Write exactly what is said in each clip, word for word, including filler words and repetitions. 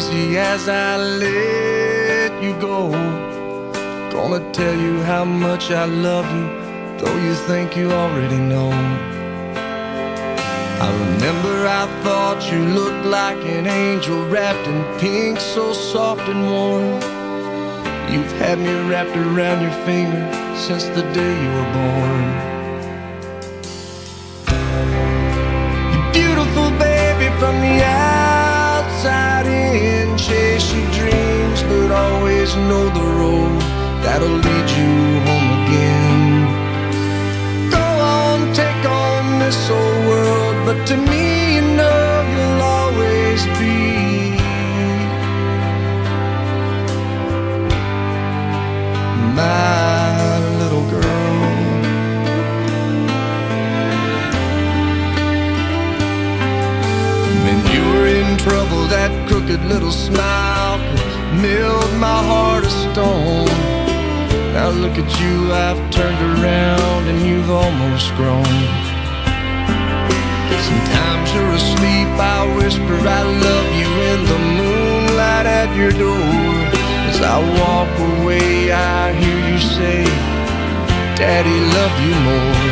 easy as I let you go. Gonna tell you how much I love you, though you think you already know. I remember I thought you looked like an angel wrapped in pink, so soft and warm. You've had me wrapped around your finger since the day you were born. You're beautiful, baby, from the outside in. Chase your dreams, but always know the road that'll lead you home again. Go on, take on this old world, but to me, you know you'll always be my little girl. When you were in trouble, that crooked little smile could melt my heart of stone. Now look at you, I've turned around and you've almost grown. Sometimes you're asleep, I whisper I love you in the moonlight at your door. As I walk away, I hear you say, Daddy, love you more.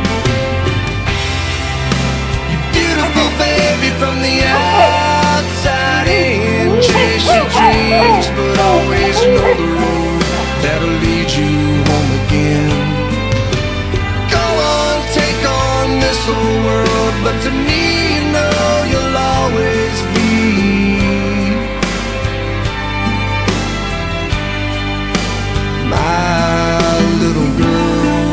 You're beautiful, baby, from the outside in. Chase your dreams, but always know the road that'll lead you home again. Go on, take on this whole world, but to me, you know you'll always be my little girl.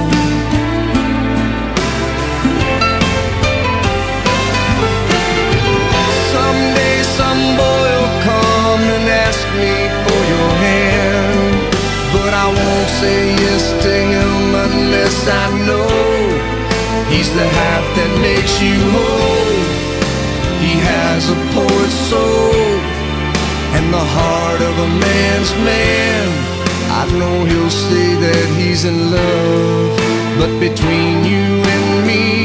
Someday some boy will come and ask me for your hand, but I won't say yes to him unless I know he's the half that makes you whole. He has a poet's soul and the heart of a man's man. I know he'll say that he's in love, but between you and me,